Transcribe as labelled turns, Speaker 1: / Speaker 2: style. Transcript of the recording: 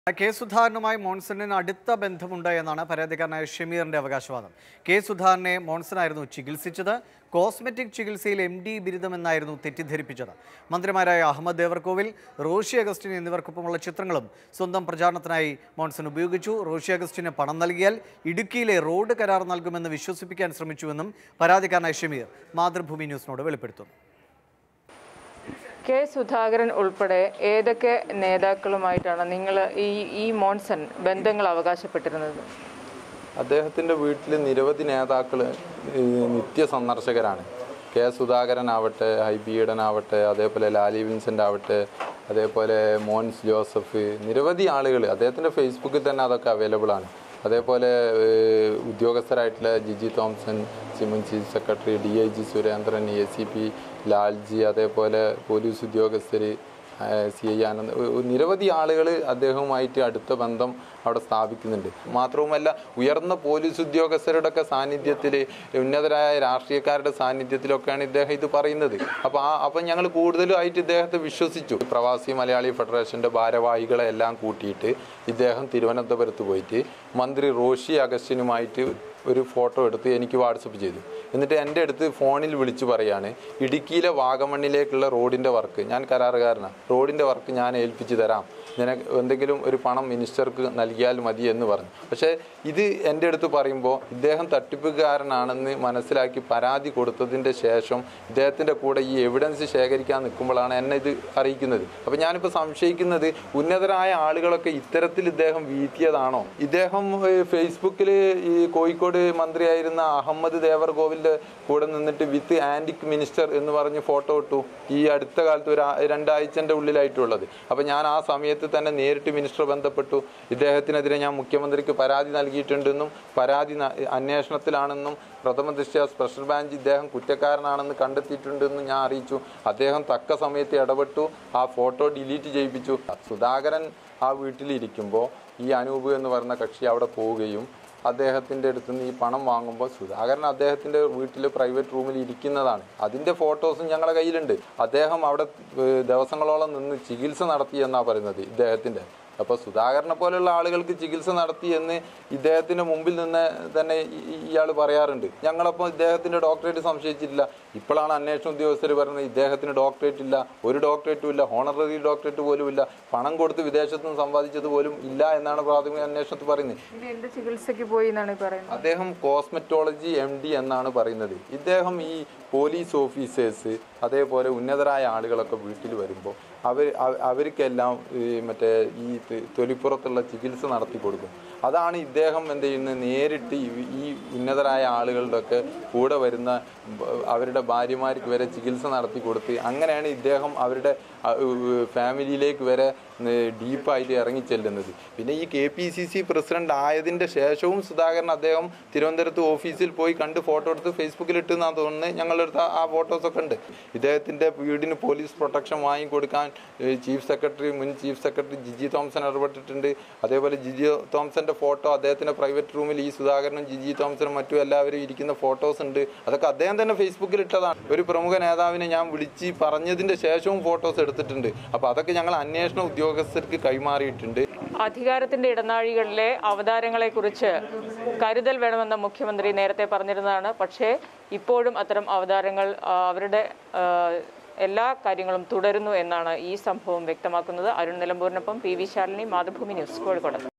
Speaker 1: K സുധാകരനുമായി മോൺസണിന് അടുത്ത ബന്ധമുണ്ട് എന്നാണ് പരാതിക്കാരനായ ഷമീറിന്റെ അവകാശവാദം. കെ സുധാകരനെ മോൺസണായിരുന്നു ചികിത്സിച്ചത്. കോസ്മെറ്റിക് ചികിത്സയിൽ MD ബിരുദമെന്നായിരുന്നു തെറ്റിദ്ധരിപ്പിച്ചത്. മന്ത്രിമാരായ അഹമ്മദ് ദേവർകോവിൽ, റോഷി അഗസ്റ്റിൻ എന്നിവർക്കൊപ്പമുള്ള ചിത്രങ്ങളും സ്വന്തം പ്രചാരണത്തിനായി മോൺസൺ ഉപയോഗിച്ചു. റോഷി അഗസ്റ്റിന് പണം നൽകിയാൽ ഇടുക്കിയിലെ റോഡ് കരാർ നൽകുമെന്ന് വിശ്വസിപ്പിക്കാൻ ശ്രമിച്ചുവെന്നും പരാതിക്കാരനായ ഷമീർ മാതൃഭൂമി ന്യൂസിനോട് വെളിപ്പെടുത്തുന്നു.
Speaker 2: കെ സുധാകരൻ ഉൾപ്പെടെ ഏതൊക്കെ നേതാക്കളുമായിട്ടാണ് നിങ്ങൾ ഈ മോൺസൺ ബന്ധങ്ങൾ അവകാശപ്പെട്ടിരുന്നത്?
Speaker 3: അദ്ദേഹത്തിൻ്റെ വീട്ടിൽ നിരവധി നേതാക്കൾ നിത്യ സന്ദർശകരാണ്. കെ സുധാകരൻ ആവട്ടെ, ഹൈബി ഈഡൻ ആവട്ടെ, അതേപോലെ ലാലി വിൻസെൻ്റ് ആവട്ടെ, അതേപോലെ മോൻസ് ജോസഫ്, നിരവധി ആളുകൾ അദ്ദേഹത്തിൻ്റെ ഫേസ്ബുക്കിൽ തന്നെ അതൊക്കെ അവൈലബിൾ ആണ്. അതേപോലെ ഉദ്യോഗസ്ഥരായിട്ടുള്ള ജിജി തോംസൺ, സിമൻ chief secretary, DIG Surendran, ACP Lalji, അതേപോലെ പോലീസ് ഉദ്യോഗസ്ഥർ, CI ആനന്ദ്, നിരവധി ആളുകൾ അദ്ദേഹവുമായിട്ട് അടുത്ത ബന്ധം അവിടെ സ്ഥാപിക്കുന്നുണ്ട്. മാത്രവുമല്ല, ഉയർന്ന പോലീസ് ഉദ്യോഗസ്ഥരുടെയൊക്കെ സാന്നിധ്യത്തിൽ, ഉന്നതരായ രാഷ്ട്രീയക്കാരുടെ സാന്നിധ്യത്തിലൊക്കെയാണ് ഇദ്ദേഹം ഇത് പറയുന്നത്. അപ്പം ഞങ്ങൾ കൂടുതലുമായിട്ട് ഇദ്ദേഹത്തെ വിശ്വസിച്ചു. പ്രവാസി മലയാളി ഫെഡറേഷൻ്റെ ഭാരവാഹികളെ എല്ലാം കൂട്ടിയിട്ട് ഇദ്ദേഹം തിരുവനന്തപുരത്ത് പോയിട്ട് മന്ത്രി റോഷി അഗസ്റ്റിനുമായിട്ട് ഒരു ഫോട്ടോ എടുത്ത് എനിക്ക് വാട്സപ്പ് ചെയ്തു. എന്നിട്ട് എൻ്റെ അടുത്ത് ഫോണിൽ വിളിച്ച് പറയാണ്, ഇടുക്കിയിലെ വാഗമണ്ണിലേക്കുള്ള റോഡിൻ്റെ വർക്ക്, ഞാൻ കരാറുകാരനാണ്, റോഡിൻ്റെ വർക്ക് ഞാൻ ഏൽപ്പിച്ച് തരാം, നിനക്ക് എന്തെങ്കിലും ഒരു പണം മിനിസ്റ്റർക്ക് നൽകിയാൽ മതി എന്ന് പറഞ്ഞു. പക്ഷേ ഇത് എൻ്റെ അടുത്ത് പറയുമ്പോൾ ഇദ്ദേഹം തട്ടിപ്പുകാരനാണെന്ന് മനസ്സിലാക്കി പരാതി കൊടുത്തതിൻ്റെ ശേഷം ഇദ്ദേഹത്തിൻ്റെ കൂടെ ഈ എവിഡൻസ് ശേഖരിക്കാൻ നിൽക്കുമ്പോഴാണ് എന്നെ ഇത് അറിയിക്കുന്നത്. അപ്പോൾ ഞാനിപ്പോൾ സംശയിക്കുന്നത്, ഉന്നതരായ ആളുകളൊക്കെ ഇത്തരത്തിൽ ഇദ്ദേഹം വീഴ്ത്തിയതാണോ? ഇദ്ദേഹം ഫേസ്ബുക്കിൽ ഈ കോഴിക്കോട് മന്ത്രിയായിരുന്ന അഹമ്മദ് ദേവർകോവിലിൻ്റെ കൂടെ നിന്നിട്ട് വിത്ത് ആൻറ്റിക് മിനിസ്റ്റർ എന്ന് പറഞ്ഞ് ഫോട്ടോ ഇട്ടു. ഈ അടുത്ത കാലത്ത് ഒരു 2 ആഴ്ചൻ്റെ ഉള്ളിലായിട്ടുള്ളത്. അപ്പോൾ ഞാൻ ആ സമയത്ത് തന്നെ നേരിട്ട് മിനിസ്റ്റർ ബന്ധപ്പെട്ടു. ഇദ്ദേഹത്തിനെതിരെ ഞാൻ മുഖ്യമന്ത്രിക്ക് പരാതി നൽകിയിട്ടുണ്ടെന്നും പരാതി അന്വേഷണത്തിലാണെന്നും പ്രഥമ ദൃഷ്ട്യാ സ്പെഷ്യൽ ബ്രാഞ്ച് ഇദ്ദേഹം കുറ്റക്കാരനാണെന്ന് കണ്ടെത്തിയിട്ടുണ്ടെന്നും ഞാൻ അറിയിച്ചു. അദ്ദേഹം തക്ക സമയത്ത് ഇടപെട്ടു, ആ ഫോട്ടോ ഡിലീറ്റ് ചെയ്യിപ്പിച്ചു. സുധാകരൻ ആ വീട്ടിലിരിക്കുമ്പോൾ ഈ അനൂപ് എന്ന് പറയുന്ന കക്ഷി അവിടെ പോവുകയും അദ്ദേഹത്തിൻ്റെ അടുത്ത് നിന്ന് ഈ പണം വാങ്ങുമ്പോൾ സുധാകരൻ അദ്ദേഹത്തിൻ്റെ വീട്ടിൽ പ്രൈവറ്റ് റൂമിൽ ഇരിക്കുന്നതാണ്. അതിൻ്റെ ഫോട്ടോസും ഞങ്ങളുടെ കയ്യിലുണ്ട്. അദ്ദേഹം അവിടെ ദിവസങ്ങളോളം നിന്ന് ചികിത്സ നടത്തി എന്നാണ് പറയുന്നത് ഇദ്ദേഹത്തിൻ്റെ. അപ്പോൾ സുധാകരനെ പോലെയുള്ള ആളുകൾക്ക് ചികിത്സ നടത്തി എന്ന് ഇദ്ദേഹത്തിൻ്റെ മുമ്പിൽ നിന്ന് തന്നെ ഇയാൾ പറയാറുണ്ട്. ഞങ്ങളപ്പോൾ ഇദ്ദേഹത്തിൻ്റെ ഡോക്ടറേറ്റ് സംശയിച്ചിട്ടില്ല. ഇപ്പോഴാണ് അന്വേഷണ ഉദ്യോഗസ്ഥർ പറയുന്നത് ഇദ്ദേഹത്തിന് ഡോക്ടറേറ്റ് ഇല്ല, ഒരു ഡോക്ടറേറ്റും ഇല്ല, ഹോണററി ഡോക്ടറേറ്റ് പോലും ഇല്ല, പണം കൊടുത്ത് വിദേശത്തു നിന്ന് സമ്പാദിച്ചത് പോലും ഇല്ല എന്നാണ് പ്രാഥമിക അന്വേഷണത്തിൽ പറയുന്നത്.
Speaker 2: എന്ത് ചികിത്സയ്ക്ക് പോയി എന്നാണ് പറയുന്നത്? അദ്ദേഹം
Speaker 3: കോസ്മെറ്റോളജി MD എന്നാണ് പറയുന്നത്. ഇദ്ദേഹം ഈ പോലീസ് ഓഫീസേഴ്സ്, അതേപോലെ ഉന്നതരായ ആളുകളൊക്കെ വീട്ടിൽ വരുമ്പോൾ അവർക്കെല്ലാം മറ്റേ ഈ തൊലിപ്പുറത്തുള്ള ചികിത്സ നടത്തി കൊടുക്കും. അതാണ് ഇദ്ദേഹം എന്ത് ചെയ്യുന്നത്, നേരിട്ട് ഈ ഉന്നതരായ ആളുകളുടെയൊക്കെ കൂടെ വരുന്ന അവരുടെ ഭാര്യമാർക്ക് വരെ ചികിത്സ നടത്തി കൊടുത്ത് അങ്ങനെയാണ് ഇദ്ദേഹം അവരുടെ ഫാമിലിയിലേക്ക് വരെ ഡീപ്പായിട്ട് ഇറങ്ങിച്ചെല്ലുന്നത്. പിന്നെ ഈ KPCC പ്രസിഡന്റ് ആയതിൻ്റെ ശേഷവും സുധാകരൻ അദ്ദേഹം തിരുവനന്തപുരത്ത് ഓഫീസിൽ പോയി കണ്ട് ഫോട്ടോ എടുത്ത് ഫേസ്ബുക്കിൽ ഇട്ടെന്നാണ് തോന്നുന്നത്. ഞങ്ങളുടെ അടുത്ത് ആ ഫോട്ടോസൊക്കെ ഉണ്ട്. ഇദ്ദേഹത്തിൻ്റെ വീടിന് പോലീസ് പ്രൊട്ടക്ഷൻ വാങ്ങിക്കൊടുക്കാൻ മുൻ ചീഫ് സെക്രട്ടറി ജിജി തോംസൺ ഇടപെട്ടിട്ടുണ്ട്. അതേപോലെ ജിജി തോംസൻ്റെ ഫോട്ടോ അദ്ദേഹത്തിൻ്റെ പ്രൈവറ്റ് റൂമിൽ ഈ സുധാകരനും ജിജി തോംസനും മറ്റും എല്ലാവരും ഇരിക്കുന്ന ഫോട്ടോസ് ഉണ്ട്. അതൊക്കെ അദ്ദേഹം തന്നെ ഫേസ്ബുക്കിൽ ഇട്ടതാണ്. ഒരു പ്രമുഖ നേതാവിനെ ഞാൻ വിളിച്ച് പറഞ്ഞതിൻ്റെ ശേഷവും ഫോട്ടോസ് എടുത്തിട്ടുണ്ട്. അപ്പോൾ അതൊക്കെ ഞങ്ങൾ അന്വേഷണ ഉദ്യോഗസ്ഥർക്ക് കൈമാറിയിട്ടുണ്ട്.
Speaker 2: അധികാരത്തിന്റെ ഇടനാഴികളിലെ അവതാരങ്ങളെക്കുറിച്ച് കരുതൽ വേണമെന്ന് മുഖ്യമന്ത്രി നേരത്തെ പറഞ്ഞിരുന്നതാണ്. പക്ഷേ ഇപ്പോഴും അത്തരം അവതാരങ്ങൾ അവരുടെ എല്ലാ കാര്യങ്ങളും തുടരുന്നു എന്നാണ് ഈ സംഭവം വ്യക്തമാക്കുന്നത്. അരുൺ നിലമ്പൂരിനൊപ്പം PV ശാലിനി, മാതൃഭൂമി ന്യൂസ്, കോഴിക്കോട്.